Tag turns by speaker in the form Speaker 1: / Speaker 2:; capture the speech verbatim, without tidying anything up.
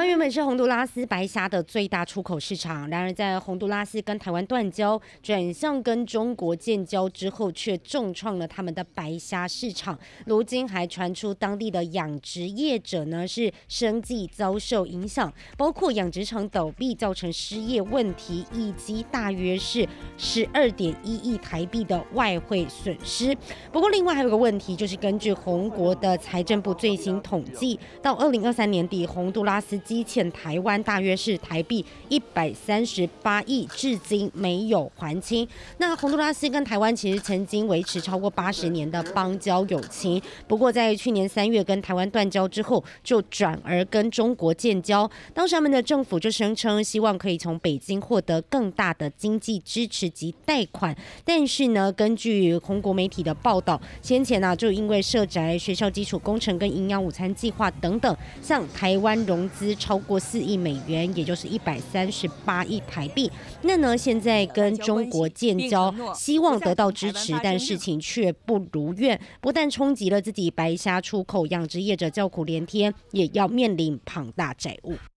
Speaker 1: 原本是洪都拉斯白虾的最大出口市场，然而在洪都拉斯跟台湾断交，转向跟中国建交之后，却重创了他们的白虾市场。如今还传出当地的养殖业者呢是生计遭受影响，包括养殖场倒闭造成失业问题，以及大约是十二点一亿台币的外汇损失。不过另外还有个问题，就是根据洪国的财政部最新统计，到二零二三年底，洪都拉斯积欠台湾大约是台币一百三十八亿，至今没有还清。那洪都拉斯跟台湾其实曾经维持超过八十年的邦交友情，不过在去年三月跟台湾断交之后，就转而跟中国建交。当时他们的政府就声称，希望可以从北京获得更大的经济支持及贷款。但是呢，根据洪国媒体的报道，先前啊就因为社宅、学校基础工程跟营养午餐计划等等，向台湾融资超过四亿美元，也就是一百三十八亿台币。那呢，现在跟中国建交，希望得到支持，但事情却不如愿，不但冲击了自己白虾出口，养殖业者叫苦连天，也要面临庞大债务。